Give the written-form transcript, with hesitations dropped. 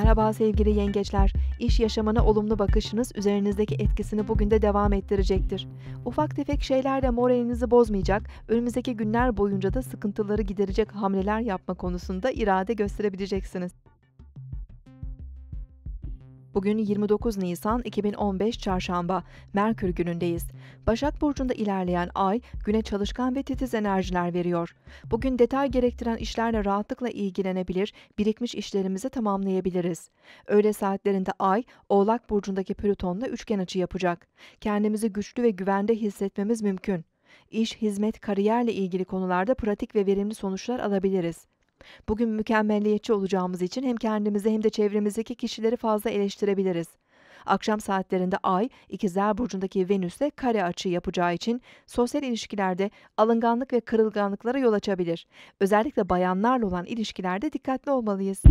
Merhaba sevgili yengeçler. İş yaşamına olumlu bakışınız üzerinizdeki etkisini bugün de devam ettirecektir. Ufak tefek şeyler de moralinizi bozmayacak, önümüzdeki günler boyunca da sıkıntıları giderecek hamleler yapma konusunda irade gösterebileceksiniz. Bugün 29 Nisan 2015 Çarşamba, Merkür günündeyiz. Başak Burcu'nda ilerleyen ay, güne çalışkan ve titiz enerjiler veriyor. Bugün detay gerektiren işlerle rahatlıkla ilgilenebilir, birikmiş işlerimizi tamamlayabiliriz. Öğle saatlerinde ay, Oğlak Burcu'ndaki Plüton'la üçgen açı yapacak. Kendimizi güçlü ve güvende hissetmemiz mümkün. İş, hizmet, kariyerle ilgili konularda pratik ve verimli sonuçlar alabiliriz. Bugün mükemmeliyetçi olacağımız için hem kendimizi hem de çevremizdeki kişileri fazla eleştirebiliriz. Akşam saatlerinde Ay, İkizler Burcu'ndaki Venüs'le kare açı yapacağı için sosyal ilişkilerde alınganlık ve kırılganlıklara yol açabilir. Özellikle bayanlarla olan ilişkilerde dikkatli olmalıyız.